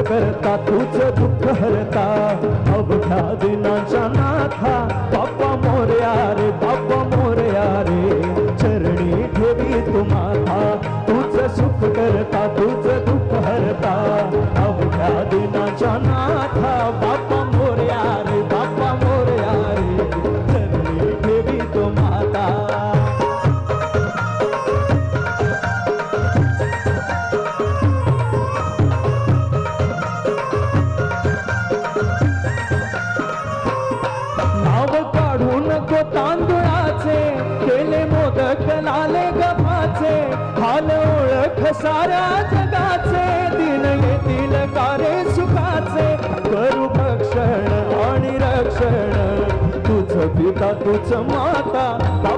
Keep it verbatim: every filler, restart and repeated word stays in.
करता तुझं दुःख हरता अवघ्या दिनाच्या नाथा बाप्पा मोरया रे बाप्पा मोरया रे चरणी ठेवी तू माथा तुझं सुख करता तुझं दुःख हरता अवघ्या दिनाच्या नाथा बाप्पा मोरया रे बाप्पा मोरया रे चरणी ठेवी तू माता तांदुळाचे केले मोदक लाले गव्हाचे हाल ओळख साऱ्या जगाचे दिन येतील कारे सुखाचे करू भक्षण आणि रक्षण तुझ पिता तुझ माता